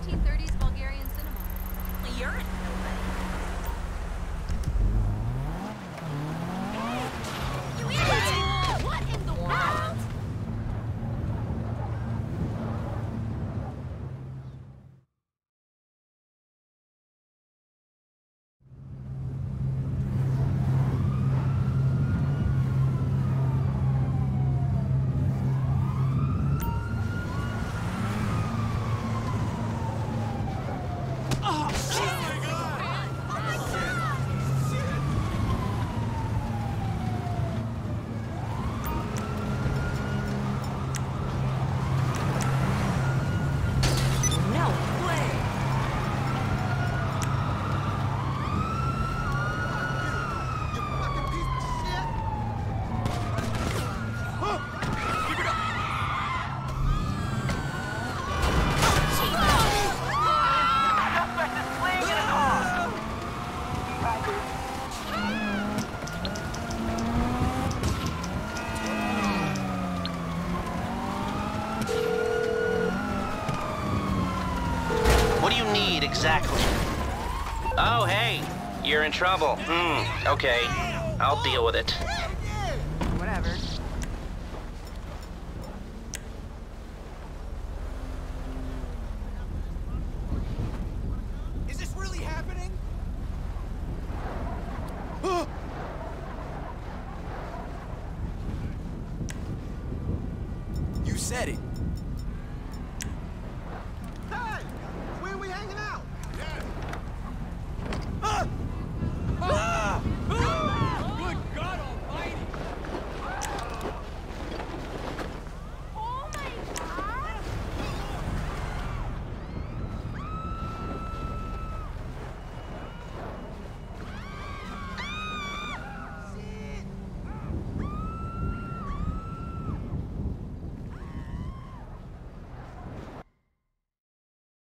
1930s Bulgarian cinema. You're a nobody. You idiot! What in the world? What do you need exactly? Oh, hey, you're in trouble. Okay, I'll deal with it. Whatever. Is this really happening? You said it.